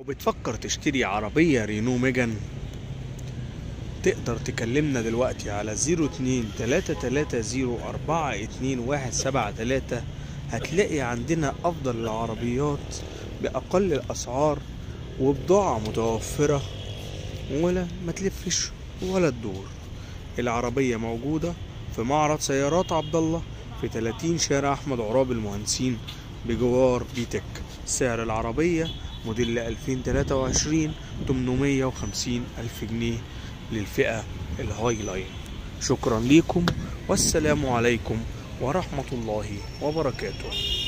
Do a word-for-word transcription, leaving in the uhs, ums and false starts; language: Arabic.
وبتفكر تشتري عربية رينو ميجان؟ تقدر تكلمنا دلوقتي على زيرو اتنين تلاتة تلاتة زيرو أربعة اتنين واحد سبعة تلاتة. هتلاقي عندنا أفضل العربيات بأقل الأسعار وبضاعة متوفرة، ولا ما تلفش ولا تدور. العربية موجودة في معرض سيارات عبد الله في تلاتين شارع أحمد عراب المهندسين بجوار بيتك. سعر العربية موديل ألفين وتلاتة وعشرين تمنمية وخمسين ألف جنيه للفئة الهاي لاين. شكرا ليكم والسلام عليكم ورحمة الله وبركاته.